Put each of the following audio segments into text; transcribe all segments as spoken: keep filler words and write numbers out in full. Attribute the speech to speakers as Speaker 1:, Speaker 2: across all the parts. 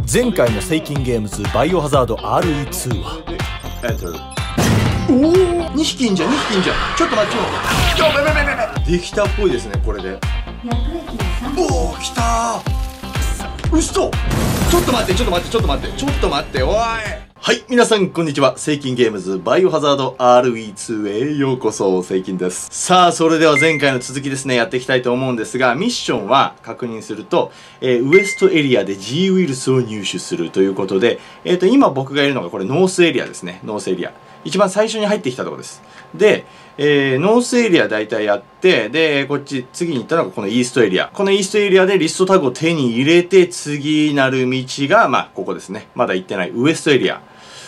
Speaker 1: 前回のセイキンゲームズバイオハザード アールイーツー は
Speaker 2: おおにひきいんじゃんにひきいんじゃん。ちょっと待ってよ。ちょべべべべべできたっぽいですねこれで。おおきたー。うそ。ちょっと待ってちょっと待ってちょっと待ってちょっと待っておい。はい、皆さんこんにちは。セイキンゲームズバイオハザード アールイーツー へようこそ。セイキンです。さあ、それでは前回の続きですね、やっていきたいと思うんですが、ミッションは確認すると、えー、ウエストエリアで G ウイルスを入手するということで、えっと、今僕がいるのがこれノースエリアですね。ノースエリア。一番最初に入ってきたところです。で、えー、ノースエリア大体やって、で、こっち、次に行ったのがこのイーストエリア。このイーストエリアでリストタグを手に入れて、次なる道が、まあ、ここですね。まだ行ってないウエストエリア。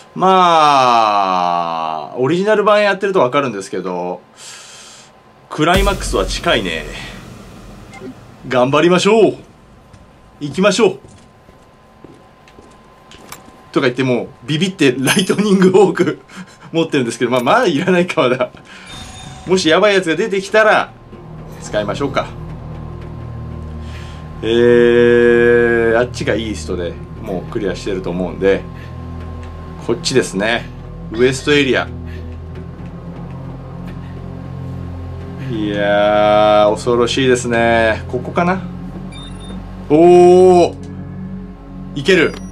Speaker 2: まあ、オリジナル版やってるとわかるんですけど、クライマックスは近いね。頑張りましょう。行きましょう。とか言ってもう、ビビってライトニングウォーク持ってるんですけど、まあ、まあいらないかまだ。もしやばいやつが出てきたら、使いましょうか。えー、あっちがイーストでもうクリアしてると思うんで、こっちですね。ウエストエリア。いやー、恐ろしいですね。ここかな。おー、いける。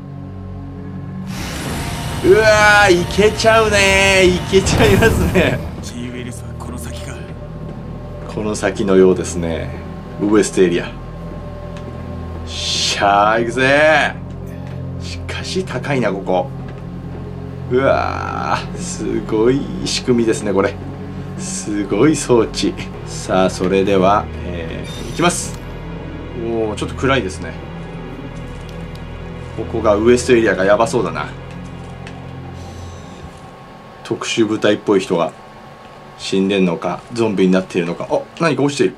Speaker 2: うわー、いけちゃうねー。いけちゃいますね。
Speaker 3: G ウイルスはこの先か。
Speaker 2: この先のようですね。ウエストエリア。しゃー、行くぜー。しかし高いな、ここ。うわー、すごい仕組みですねこれ。すごい装置。さあ、それでは、えー、いきます。おお、ちょっと暗いですね。ここがウエストエリアがやばそうだな。特殊部隊っぽい人が死んでんのかゾンビになっているのか。あ、何か落ちている。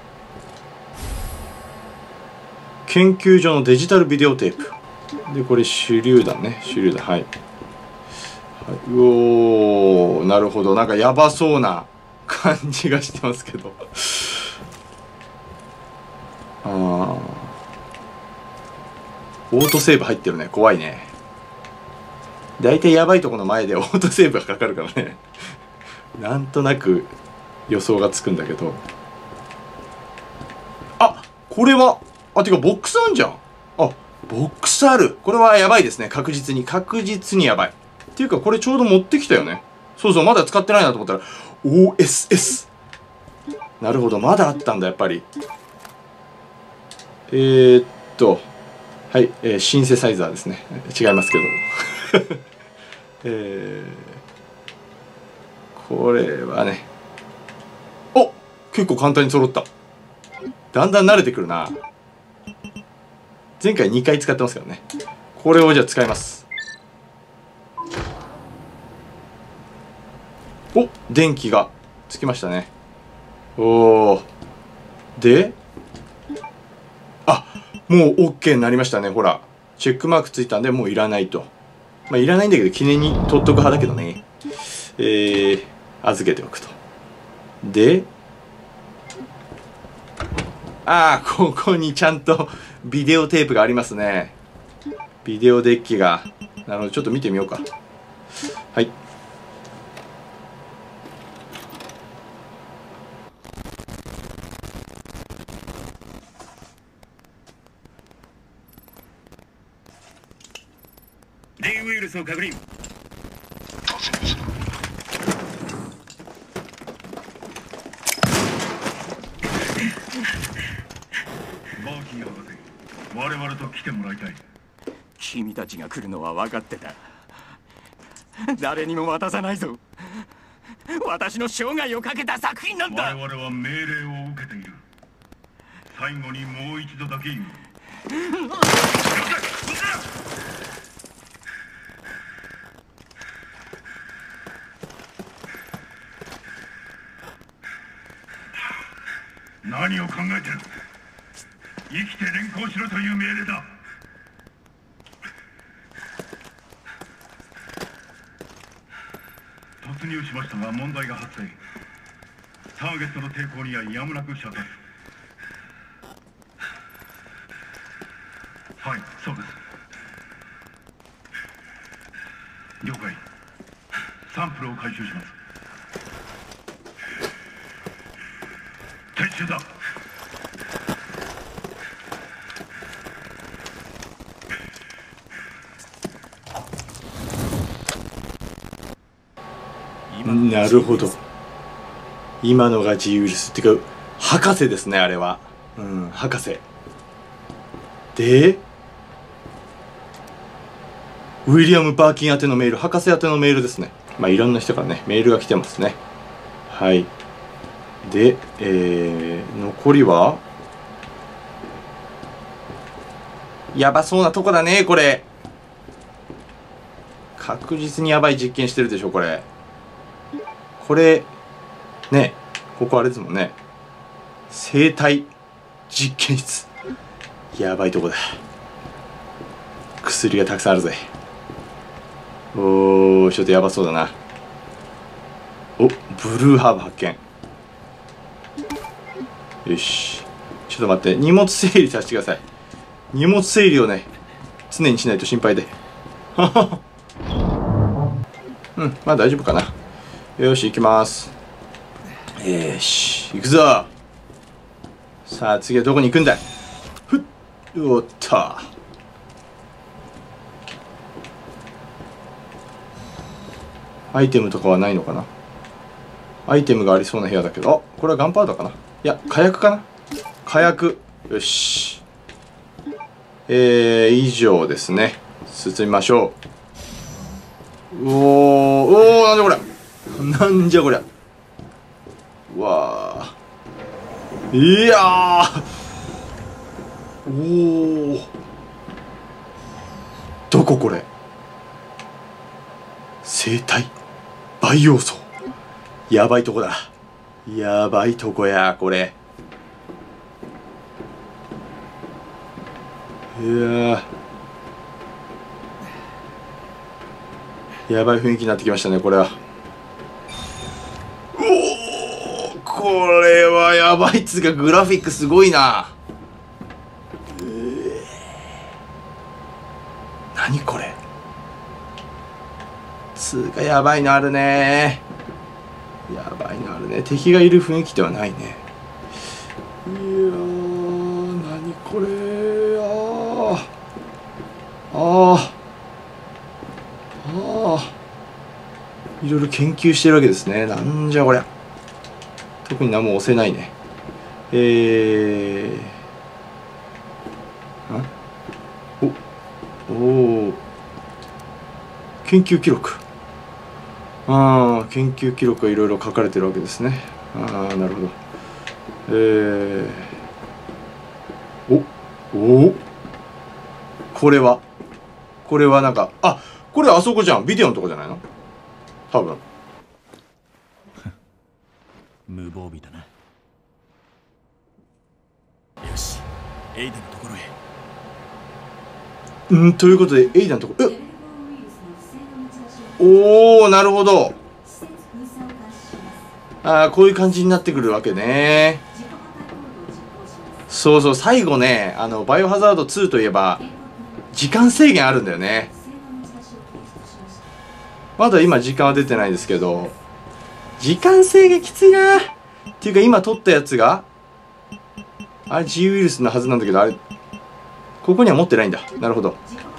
Speaker 2: 研究所のデジタルビデオテープで、これ手榴弾ね。手榴弾、はい。うおー、なるほど。なんかやばそうな感じがしてますけどあー、オートセーブ入ってるね。怖いね。だいたいやばいとこの前でオートセーブがかかるからねなんとなく予想がつくんだけど。あ、これは、あ、てかボックスあんじゃん。あ、ボックスある。これはやばいですね。確実に確実にやばい。っていうかこれちょうど持ってきたよね。そうそう、まだ使ってないなと思ったら オーエスエス。 なるほど、まだあったんだやっぱり。えー、っとはい、えー、シンセサイザーですね。違いますけどえー、これはね、お、結構簡単に揃った。だんだん慣れてくるな。前回にかい使ってますけどね。これをじゃあ使います。お、電気がつきましたね。おお。で、あ、もう OK になりましたね。ほら、チェックマークついたんでもういらないと。まあいらないんだけど記念に取っとく派だけどね。えー、預けておくと。で、ああ、ここにちゃんとビデオテープがありますね。ビデオデッキが。なるほど、ちょっと見てみようか。はい。
Speaker 3: G ウイルスを確認。バーキン博士、我々と来てもらいたい。君たちが来るのは分かってた。誰にも渡さないぞ。私の生涯をかけた作品なんだ。我々は命令を受けている。最後にもう一度だけ言う。何を考えてる。生きて連行しろという命令だ。突入しましたが問題が発生。ターゲットの抵抗にはやむなく射殺。はい、そうです。
Speaker 4: 了解。サンプルを回収します。撤収だ。
Speaker 2: なるほど。今のが G ウイルスっていうか博士ですね、あれは。うん、博士でウィリアム・バーキン宛てのメール、博士宛てのメールですね。まあいろんな人からねメールが来てますね。はい。で、えー、残りはやばそうなとこだね、これ。確実にやばい実験してるでしょ、これ。これね、ここあれですもんね、生体実験室。やばいとこだ。薬がたくさんあるぜ。おー、ちょっとやばそうだな。お、ブルーハーブ発見。よし、ちょっと待って、荷物整理させてください。荷物整理をね常にしないと心配でうん、まあ大丈夫かな。よし、行きます。よし、行くぞ。さあ次はどこに行くんだ。ふっ、おっと。アイテムとかはないのかな。アイテムがありそうな部屋だけど、あ、これはガンパウダーかな。いや、火薬かな。火薬。よし、えー、以上ですね。進みましょう。おー、おー、なんじゃこりゃ。なんじゃこりゃ。うわー、いやー、おー、どここれ。生体培養層。やばいとこだ。やばいとこやこれ。いやー、やばい雰囲気になってきましたね、これは。おお、これはやばいっつうか、グラフィックすごいな。えー、何これ。つうかやばいのあるね。やばいのあるね。敵がいる雰囲気ではないね。いやー、何これ。あーああ、いろいろ研究してるわけですね。なんじゃこりゃ。特に何も押せないね。えー、んおお、研究記録。ああ、研究記録がいろいろ書かれてるわけですね。ああ、なるほど。えー、おお、これはこれはなんか、あ、これあそこじゃん。ビデオのとこじゃないの多分。
Speaker 1: 無防備だな。よし、エイダのところへ。
Speaker 2: うん、ということでエイダのところ、え、おお、なるほど。ああ、こういう感じになってくるわけね。そうそう、最後ね、あのバイオハザードツーといえば時間制限あるんだよね。まだ今時間は出てないですけど、時間制限きついな。っていうか今撮ったやつがあれ G ウイルスのはずなんだけど、あれここには持ってないんだ。なるほど。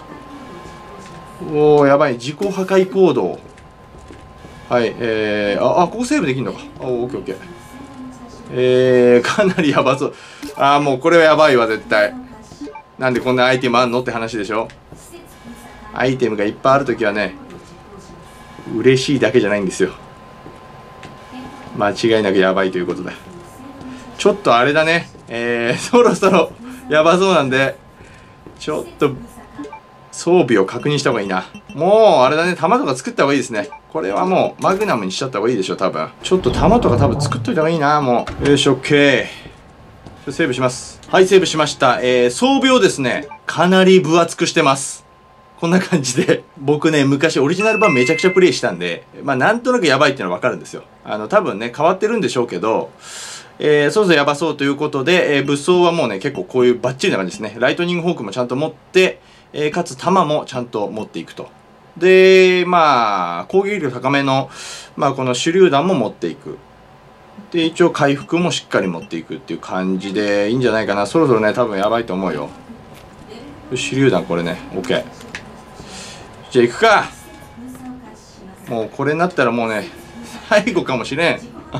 Speaker 2: おお、やばい。自己破壊行動。はい、えー、ああ、ここセーブできるのか。あ、オッケーオッケー。えー、かなりやばそう。ああ、もうこれはやばいわ絶対。なんでこんなアイテムあんのって話でしょ。アイテムがいっぱいあるときはね、嬉しいだけじゃないんですよ。間違いなくやばいということだ。ちょっとあれだね、えー、そろそろやばそうなんで、ちょっと装備を確認した方がいいな。もうあれだね、弾とか作った方がいいですね。これはもうマグナムにしちゃった方がいいでしょ多分。ちょっと弾とか多分作っといた方がいいな。もうよし、オッケー。セーブします。はい、セーブしました。えー、装備をですねかなり分厚くしてます。こんな感じで、僕ね、昔オリジナル版めちゃくちゃプレイしたんで、まあなんとなくやばいっていうのはわかるんですよ。あの、多分ね、変わってるんでしょうけど、えー、そろそろやばそうということで、えー、武装はもうね、結構こういうバッチリな感じですね。ライトニングホークもちゃんと持って、えー、かつ弾もちゃんと持っていくとでまあ攻撃力高めの、まあ、この手榴弾も持っていく。で一応回復もしっかり持っていくっていう感じでいいんじゃないかな。そろそろね多分やばいと思うよ。手榴弾これね OK。 じゃあ行くか。もうこれになったらもうね最後かもしれん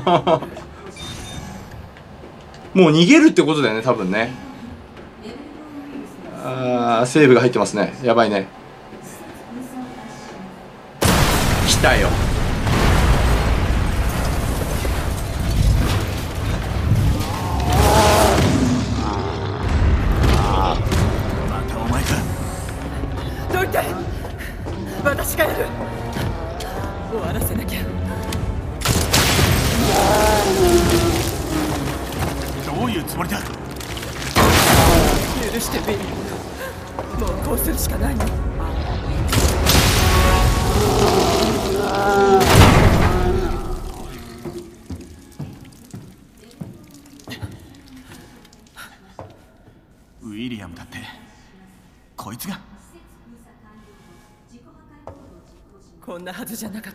Speaker 2: もう逃げるってことだよね多分ね。あーセーブが入ってますね。やばいね。来たよ。
Speaker 3: またお前か。
Speaker 5: どいて、私がやる。終わらせなきゃ。
Speaker 3: どういうつもりだ。
Speaker 5: 許してビリー、もうこうするしかないの。
Speaker 3: ウィリアムだって。こいつが。
Speaker 5: こんなはずじゃなかった。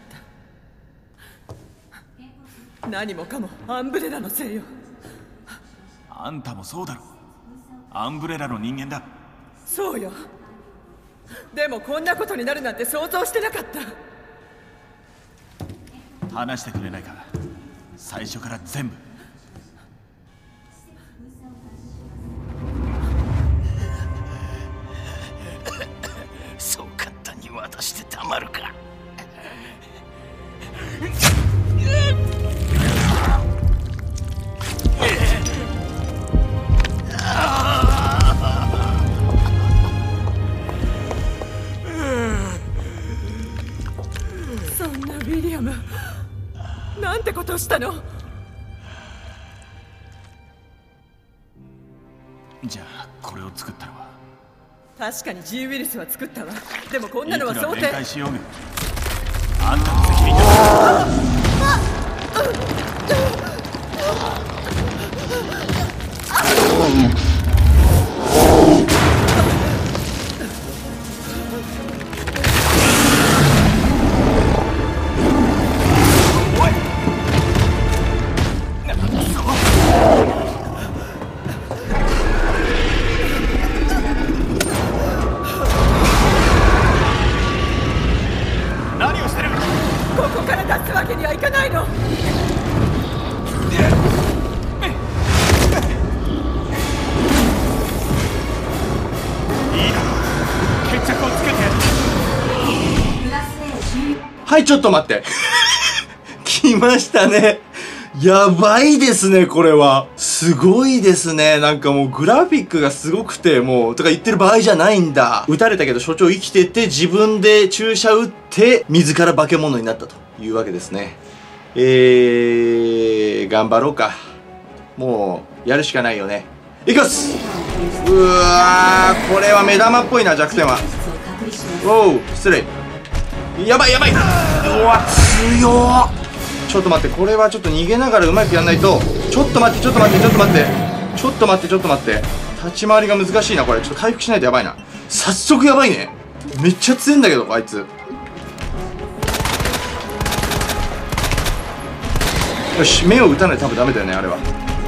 Speaker 5: 何もかもアンブレラのせいよ。
Speaker 3: あんたもそうだろ。アンブレラの人間だ。
Speaker 5: そうよ。でもこんなことになるなんて想像してなかった。
Speaker 3: 話してくれないか。最初から全部。そう簡単に渡してたまるか。
Speaker 5: そんなウィリアム、なんてことをしたの。
Speaker 3: じゃあこれを作ったのは。
Speaker 5: 確かに G ウイルスは作ったわ。でもこんなのは想定。
Speaker 3: いくら弁解しようがあんたの責任だ。何をしてる。
Speaker 5: ここから出すわけにはいかないの。
Speaker 2: はい、ちょっと待って。来ましたね。やばいですね、これは。すごいですね。なんかもうグラフィックがすごくて、もう、とか言ってる場合じゃないんだ。撃たれたけど所長生きてて、自分で注射撃って、自ら化け物になったというわけですね。えー、頑張ろうか。もう、やるしかないよね。いきます。うわー、これは目玉っぽいな、弱点は。おう、失礼。やばいやばい。うわ強っ。ちょっと待って、これはちょっと逃げながらうまくやんないと。ちょっと待ってちょっと待ってちょっと待ってちょっと待ってちょっと待って、立ち回りが難しいなこれ。ちょっと回復しないとやばいな。早速やばいね。めっちゃ強いんだけどあいつ。よし、目を打たないと多分ダメだよねあれは。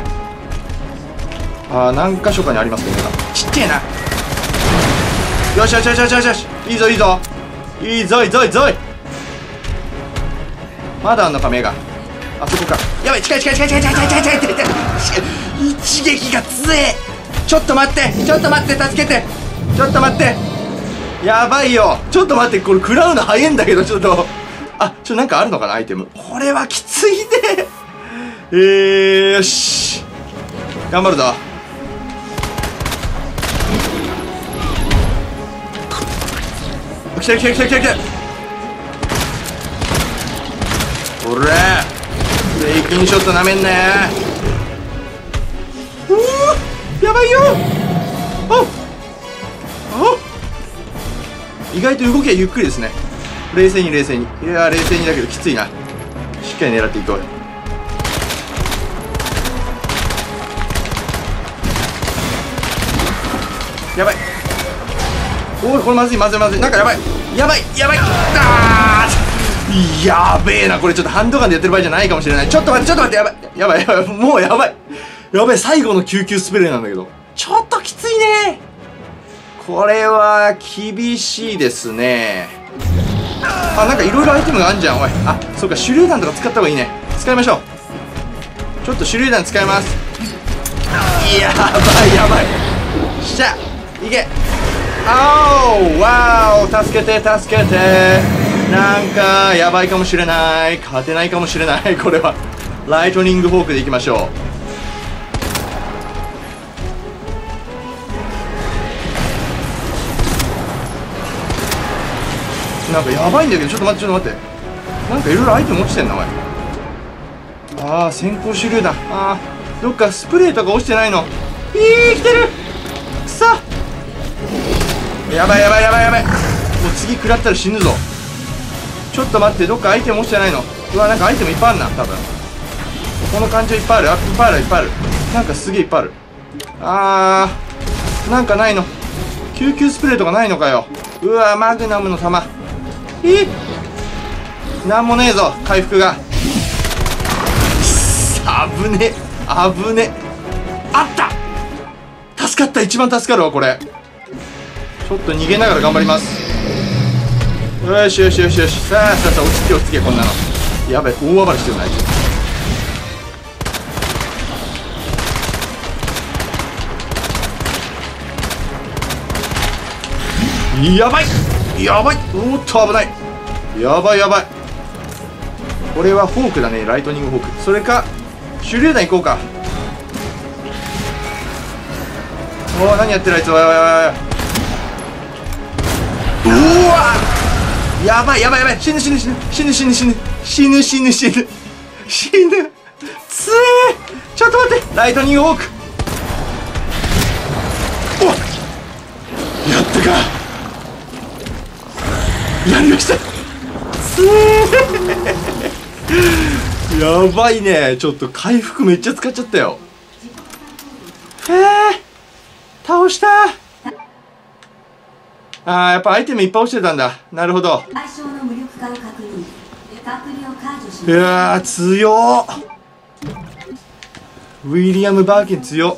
Speaker 2: あー、何箇所かにありますけどね。ちっちゃいな。よしよしよしよしよしよし、いいぞいいぞいいぞいいぞいいぞい。まだあんのか目が。あそこか。やばい、近い近い近い近い近い近い近い近い近い。一撃が強え。ちょっと待ってちょっと待って助けてちょっと待って、やばいよ。ちょっと待って、これ食らうの早いんだけど。ちょっとあ、ちょっとなんかあるのかなアイテム。これはきついね。えー、よし頑張るぞ。来た来た来た来た来た。おらブレイキンショットなめんなよ。うーやばいよ。おお意外と動きはゆっくりですね。冷静に冷静に。いやー冷静にだけどきついな。しっかり狙っていこう。やばい。 おいこれまずいまずいまずい、なんかやばいやばいやばい、あーやべえな、これちょっとハンドガンでやってる場合じゃないかもしれない。ちょっと待ってちょっと待って、やばいやばいやばい、もうやばいやばい、最後の救急スプレーなんだけど、ちょっときついね。これは厳しいですね。あ、なんかいろいろアイテムがあんじゃん。おい、あ、そうか、手榴弾とか使った方がいいね。使いましょう。ちょっと手榴弾使います。やばいやばい、しゃいけ、あおわお、助けて助けて、なんかやばいかもしれない、勝てないかもしれない。これはライトニングフォークでいきましょう。なんかやばいんだけど、ちょっと待ってちょっと待って、なんかいろいろアイテム落ちてんなおい。ああ、先行手榴弾、ああ、どっかスプレーとか落ちてないの。いい、来てる、くそ、やばいやばいやばいやばい、もう次食らったら死ぬぞ。ちょっと待って、どっかアイテム落ちてないの。うわ、なんかアイテムいっぱいあるな、多分この感じいっぱいある、あ、いっぱいあるいっぱいある、なんかすげえいっぱいある。あー、なんかないの、救急スプレーとかないのかよ。うわ、マグナムの弾、えっ、なんもねえぞ、回復が。あぶねあぶね、あった、助かった、一番助かるわこれ。ちょっと逃げながら頑張ります。よしよしよしよし、さあさあさあ、落ち着け落ち着け、こんなのやばい、大暴れしてるなあいつ。やばいやばい、おっと危ない、やばいやばい、これはフォークだね、ライトニングフォーク。それか手榴弾行こうか。おお、何やってるあいつ、おいおいおい、うわ、やばいやばいやばい、死ぬ死ぬ死ぬ死ぬ死ぬ死ぬ死ぬ死ぬ死ぬ死ぬ、つえー、ちょっと待って、ライトニングフォーク、おっ、やったか、やりました、つえーやばいね、ちょっと回復めっちゃ使っちゃったよ。へえ、倒した。あー、やっぱアイテムいっぱい落ちてたんだ。なるほど。いやー、強っ、ウィリアム・バーキン強っ。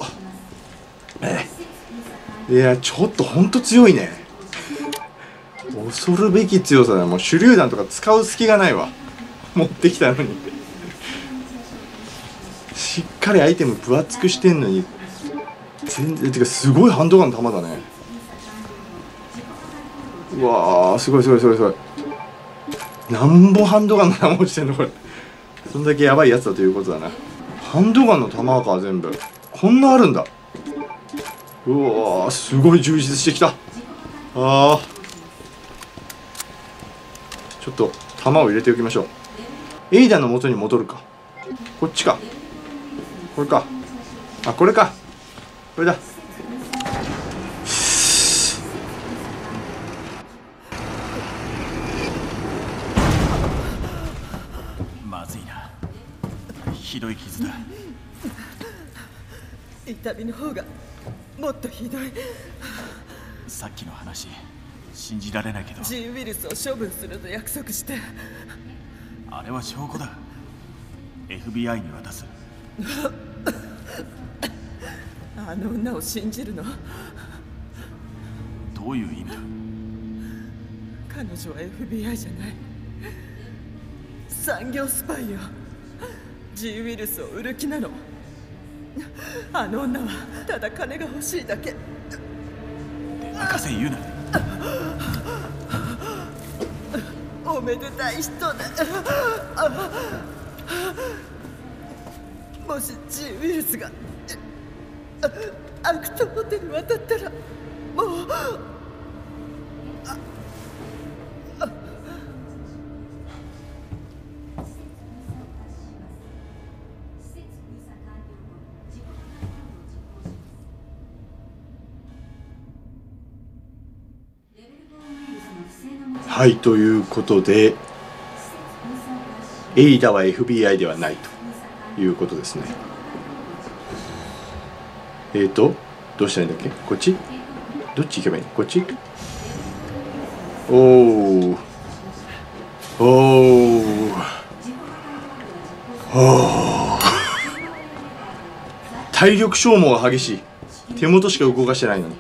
Speaker 2: いや、ちょっとほんと強いね。恐るべき強さだ。もう手榴弾とか使う隙がないわ、持ってきたのに。しっかりアイテム分厚くしてんのに全然、てかすごいハンドガンの弾だね。うわー、すごいすごいすごいすごい、なんぼハンドガンの弾落ちてんのこれ。そんだけやばいやつだということだな。ハンドガンの弾か、全部こんなあるんだ。うわー、すごい充実してきた。あー、ちょっと弾を入れておきましょう。エイダの元に戻るか、こっちか、これか、あ、これか、これだ。
Speaker 3: まずいな、ひどい傷だ。
Speaker 5: 痛みの方がもっとひどい。
Speaker 3: さっきの話信じられないけど、
Speaker 5: G ウイルスを処分すると約束して。
Speaker 3: あれは証拠だ。 エフビーアイ に渡す。
Speaker 5: あの女を信じるの？
Speaker 3: どういう意味だ？
Speaker 5: 彼女は エフビーアイ じゃない、産業スパイよ。 G ウイルスを売る気なの。あの女はただ金が欲しいだけ。
Speaker 3: 出任せ言うな。
Speaker 5: おめでたい人だ。もし G ウイルスがアクトホテルに渡ったら、もう
Speaker 2: はい、ということでエイダは エフビーアイ ではないということですね。えーとどうしたらいいんだっけ、こっち、どっち行けばいいの、こっち、 おおおおお体力消耗が激しい。手元しか動かしてないのに。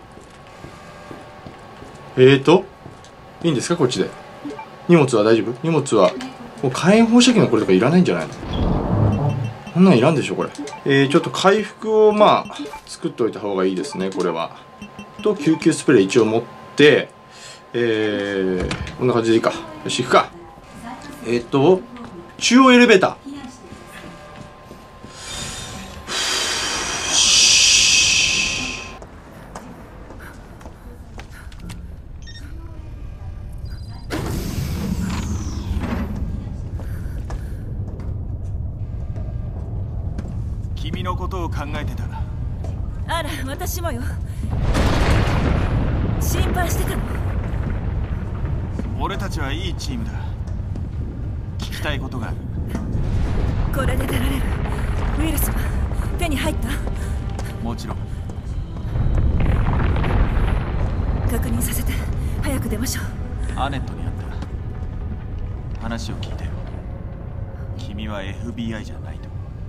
Speaker 2: えーといいんですかこっちで。荷物は大丈夫？荷物はもう火炎放射器のこれとかいらないんじゃないの？こんなんいらんでしょこれ。えー、ちょっと回復をまあ作っておいた方がいいですねこれは。と救急スプレー一応持って、えー、こんな感じでいいか。よし行くか。えーと中央エレベーター。
Speaker 3: 君のことを考えてた。
Speaker 5: あら、私もよ。心配してたの。
Speaker 3: 俺たちはいいチームだ。聞きたいことがある。
Speaker 5: これで出られるウイルスは手に入った？
Speaker 3: もちろん。
Speaker 5: 確認させて。早く出ましょう。
Speaker 3: アネットに会った。話を聞いたよ。君は エフビーアイ じゃないと。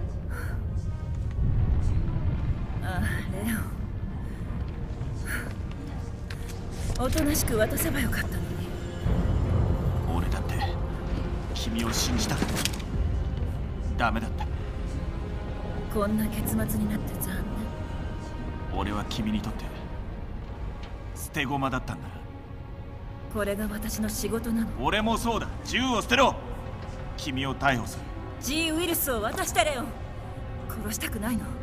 Speaker 5: ああ、レオン。おとなしく渡せばよかったのに。
Speaker 3: 俺だって君を信じたかった。ダメだった。
Speaker 5: こんな結末になって残念。
Speaker 3: 俺は君にとって捨て駒だったんだ。
Speaker 5: これが私の仕事なの。
Speaker 3: 俺もそうだ。銃を捨てろ。君を逮捕する。
Speaker 5: G ウイルスを渡してレオン。殺したくないの。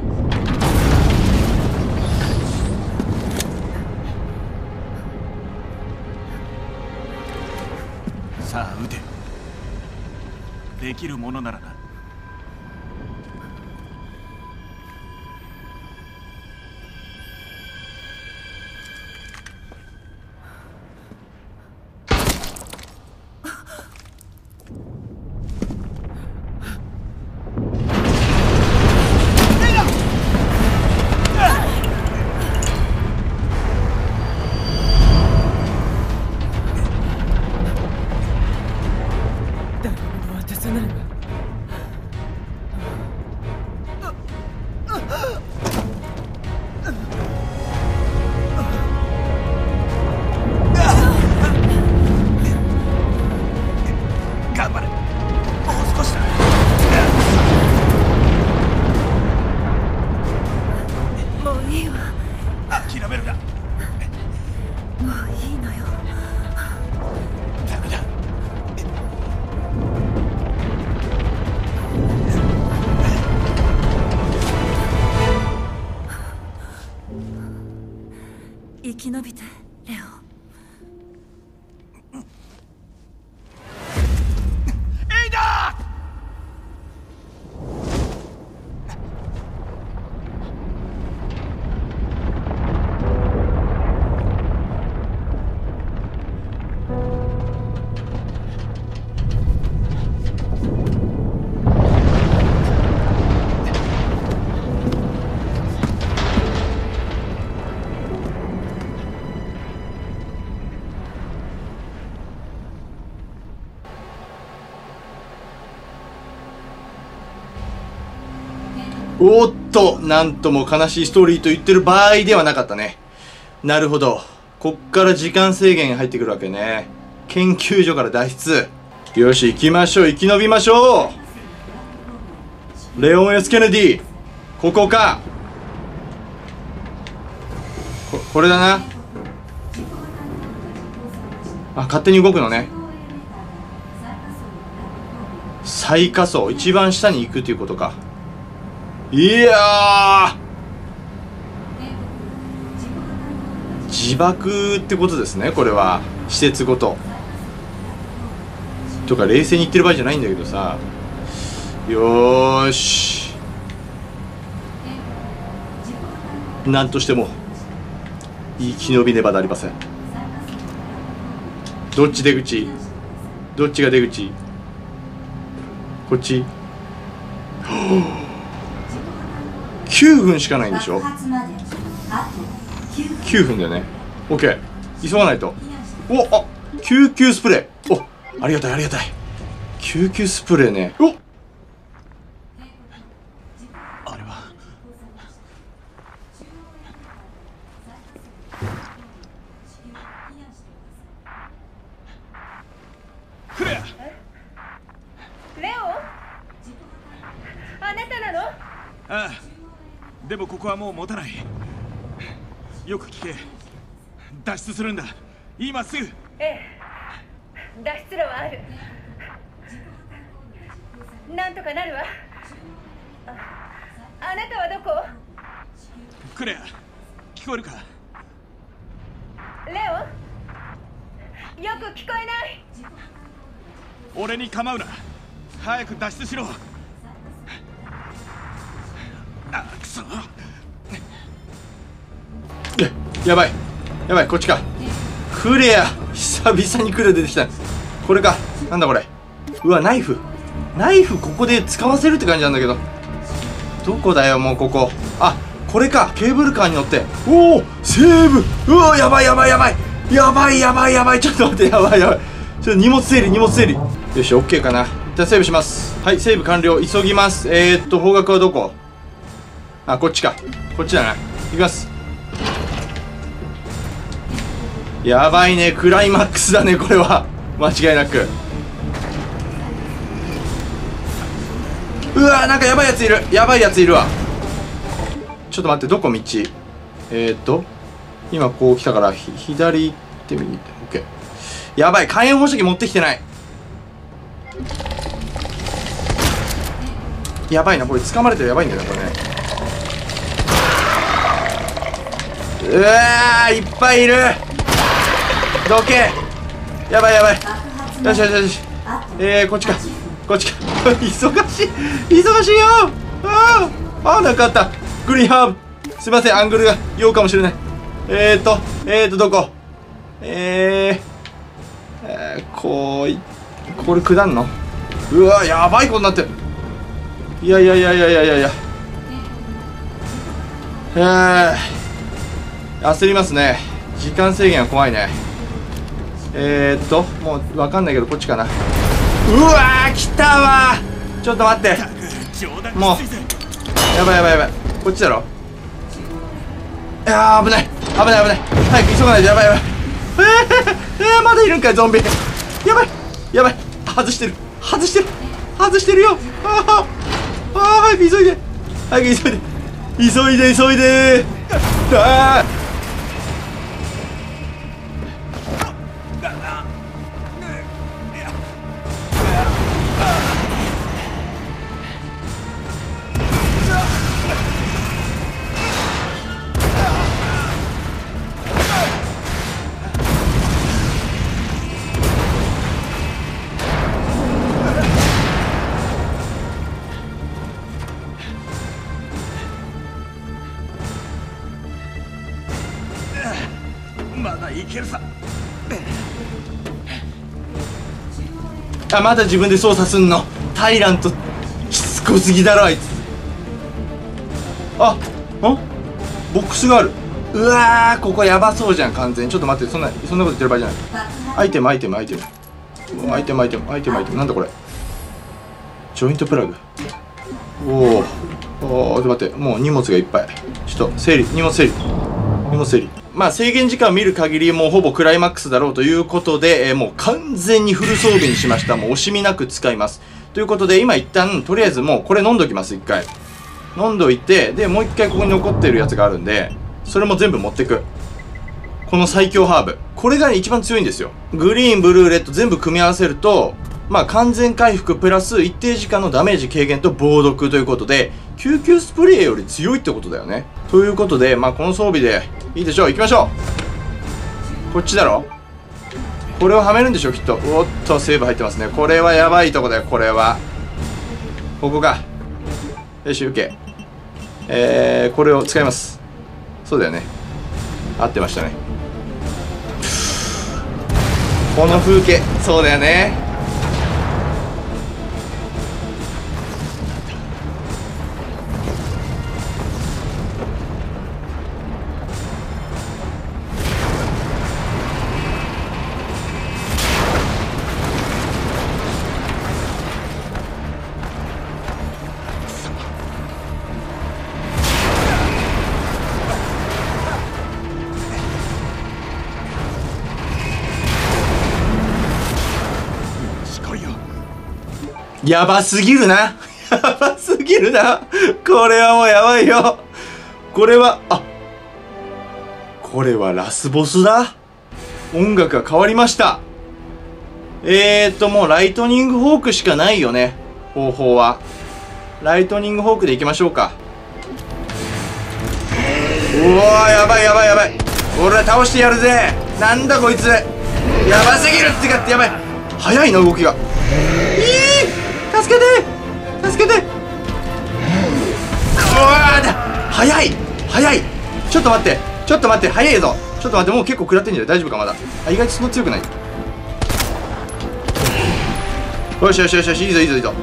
Speaker 3: さあ撃て。できるものならな。
Speaker 5: 生き延びてレオン。
Speaker 3: エイダー！
Speaker 2: おっと、なんとも悲しいストーリーと言ってる場合ではなかったね。なるほど。こっから時間制限入ってくるわけね。研究所から脱出。よし、行きましょう。生き延びましょう。レオン・エス・ケネディ。ここか。こ、これだな。あ、勝手に動くのね。最下層。一番下に行くっていうことか。いやー、自爆ってことですねこれは。施設ごととか冷静に言ってる場合じゃないんだけどさ。よーし、なんとしても生き延びねばなりません。どっち出口？どっちが出口？こっち？きゅうふんしかないんでしょ。きゅうふんだよね。 OK、 急がないと。おあ救急スプレー。お、ありがたいありがたい。救急スプレーね。おっ、
Speaker 3: あれはクレア。
Speaker 6: レオ、あなたなの？
Speaker 3: ああ、でもここはもう持たない。よく聞け。脱出するんだ、今すぐ。
Speaker 6: ええ、脱出路はある。なんとかなるわ。あ、あなたはどこ？
Speaker 3: クレア、聞こえるか？
Speaker 6: レオ、よく聞こえない。
Speaker 3: 俺に構うな。早く脱出しろ。あ、くそ。
Speaker 2: やばいやばい、こっちか。クレア、久々にクレア出てきた。これか。なんだこれ。うわ、ナイフ。ナイフここで使わせるって感じなんだけど、どこだよもうここ。あ、これか。ケーブルカーに乗って。おお、セーブ。うわ、やばいやばいやばいやばいやばいやばい。ちょっと待って、やばいやばい。ちょっと荷物整理荷物整理。よし、 OK かな。一旦セーブします。はい、セーブ完了。急ぎます。えー、っと方角はどこ？あ、こっちか。こっちだな。行きます。やばいね、クライマックスだねこれは、間違いなく。うわー、なんかやばいやついる。やばいやついるわ。ちょっと待って、どこ道？えーっと今こう来たからひ左行って右行って OK。 やばい、火炎放射器持ってきてない。やばいな、これ掴まれてる。やばいんだよねこれね。うわー、いっぱいいる。どけ。やばいやばい。よしよしよし。えー、こっちかこっちか。忙しい忙しいよ。あーあー、なんかあった。グリーンハーブ。すいません、アングルが用かもしれない。えーとえーとどこ。えー、えー、こういこれ下んの。うわ、やばいことになってる。いやいやいやいやいやいやいや。えー、焦りますね。時間制限は怖いね。えーっともう分かんないけどこっちかな。うわー、来たわー。ちょっと待って、もうやばいやばいやばい。こっちだろ。いやー、危ない危ない危ない。早く急がないと。やばいやばい。えー、えー、まだいるんかいゾンビ。やばいやばい。外してる外してる外してるよ。あーあー、早く急いで早く急いで急いで急いで。あー、
Speaker 3: まだいけるさ。
Speaker 2: あ、まだ自分で操作すんの。タイラントしつこすぎだろあいつ。あ、んボックスがある。うわー、ここやばそうじゃん完全に。ちょっと待って、そんなそんなこと言ってる場合じゃない。アイテムアイテムアイテムアイテムアイテムアイテムアイテム。なんだこれ。ジョイントプラグ。おおおお、ちょっと待って、もう荷物がいっぱい。ちょっと整理、荷物整理荷物整理。まあ制限時間を見る限りもうほぼクライマックスだろうということで、えー、もう完全にフル装備にしました。もう惜しみなく使います。ということで今一旦とりあえずもうこれ飲んどきます。一回飲んどいて、でもう一回ここに残ってるやつがあるんで、それも全部持ってく。この最強ハーブ、これが、ね、一番強いんですよ。グリーンブルーレッド全部組み合わせると、まあ完全回復プラス一定時間のダメージ軽減と防毒ということで、救急スプレーより強いってことだよね。ということで、まあこの装備でいいでしょう。行きましょう。こっちだろ。これをはめるんでしょきっと。おっと、セーブ入ってますね。これはやばいとこだよ。これはここか。よし、 OK。 えー、これを使います。そうだよね、合ってましたね。この風景、そうだよね。 やばすぎるな。やばすぎるな。これはもうやばいよ。これは、あ、これはラスボスだ。音楽が変わりました。えーと、もうライトニングフォークしかないよね。方法は。ライトニングフォークでいきましょうか。うわー、やばいやばいやばい。俺は倒してやるぜ。なんだこいつ。やばすぎるってかってやばい。早いな動きが。えー、助けて助けて。うわーだ。早い早い。ちょっと待ってちょっと待って、早いぞ。ちょっと待って、もう結構食らってんじゃない？大丈夫かまだ。あ、意外とそんな強くない。よしよしよしよし、いいぞいいぞいいぞ。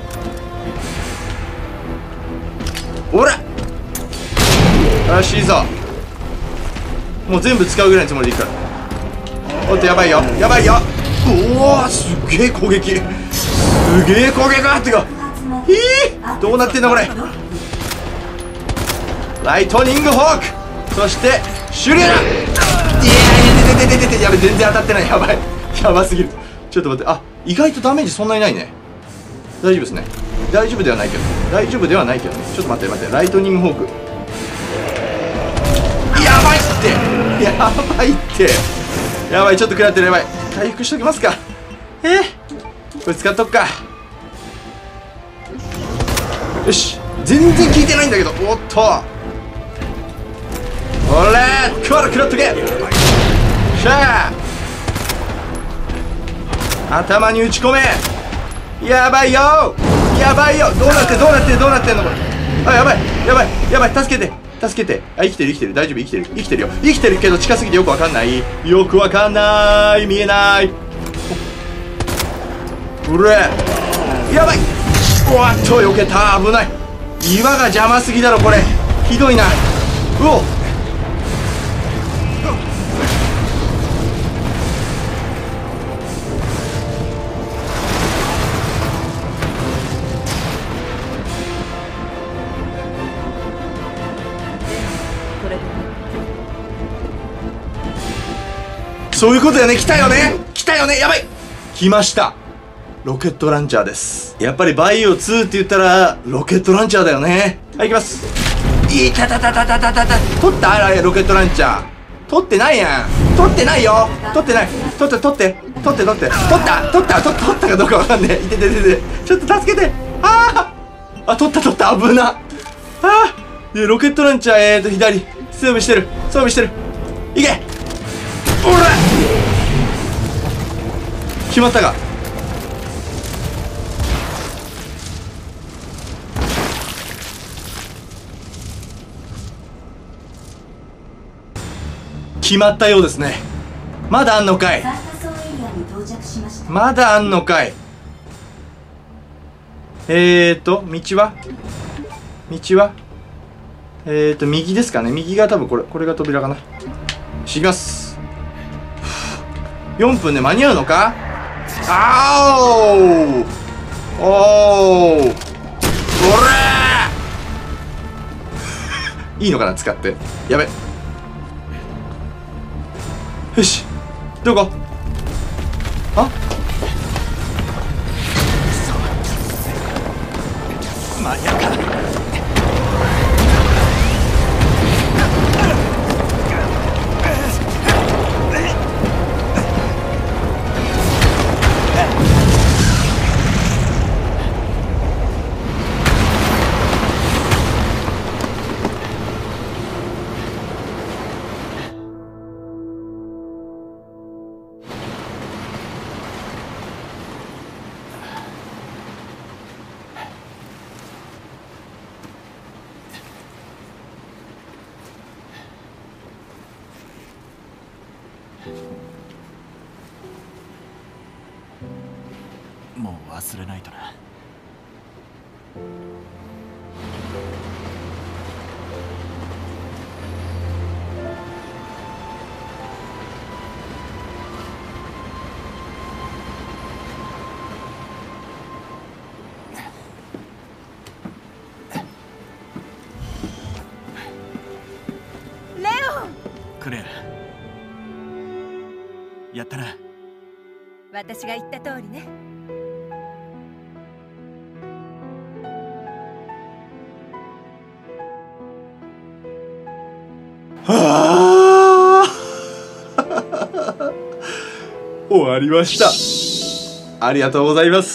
Speaker 2: おらよし、いいぞ。もう全部使うぐらいのつもりでいくから。おっと、やばいよやばいよ。おお、すげえ攻撃、すげえ攻撃だってか。えー、どうなってんのこれ。ライトニングフォーク、そしてシュリアだ。いやいやいやいやいや、やべ、全然当たってない。やばいやばすぎる。ちょっと待って、あ、意外とダメージそんなにないね。大丈夫ですね。大丈夫ではないけど大丈夫ではないけどね。ちょっと待って待って、ライトニングフォークやばいってやばいってやばい、ちょっと食らってる。やばい、回復しときますか。えー、これ使っとくか。よし、全然効いてないんだけど。おっと、おらー、こら食らっとけ。しゃあ、頭に打ち込め。やばいよやばいよ。どうなってどうなってどうなってんのこれ。あ、やばいやばいやばい、助けて助けて。あ、生きてる生きてる、大丈夫、生きてる生きてるよ生きてるけど近すぎてよくわかんない。よくわかんない、見えない。うれやばい。おっと、避けた。危ない。岩が邪魔すぎだろこれ。ひどいな。うおっ、そういうことよね。来たよね来たよね。やばい、来ました。ロケットランチャーです。やっぱりバイオツーって言ったらロケットランチャーだよね。はい、行きます。いたたたたたたたた。取った？あれロケットランチャー取ってないやん。取ってないよ。取ってない。取って取って取って取って取った取った取った取ったかどうかわかんねえ。いてててて、ちょっと助けて。あああ、取った取った。危な。ああ、でロケットランチャー、えーと左装備してる装備してる。いけ。おら、決まったか。決まったようですね。まだあんのかい。まだあんのかい。えーと道は道はえーと右ですかね。右が多分これこれが扉かな。しますよんぷんで間に合うのか。あおおお、これいいのかな使って。やべ、よし、どこ。あ、
Speaker 3: マニアか。もう忘れないとな。
Speaker 6: レオン、
Speaker 3: クレア、やったな。
Speaker 6: 私が言った通りね。
Speaker 2: はあ終わりました。ありがとうございます。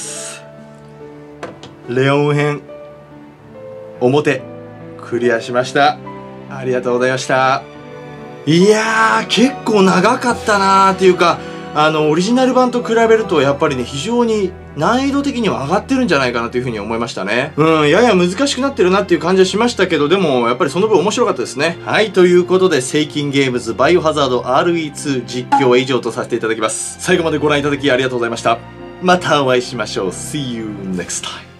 Speaker 2: レオン編表クリアしました。ありがとうございました。いやー結構長かったなーっていうか、あのオリジナル版と比べるとやっぱりね非常に難易度的には上がってるんじゃないかなというふうに思いましたね。うん、やや難しくなってるなっていう感じはしましたけど、でもやっぱりその分面白かったですね。はい、ということでセイキンゲームズバイオハザード アールイーツー 実況は以上とさせていただきます。最後までご覧いただきありがとうございました。またお会いしましょう。See you next time.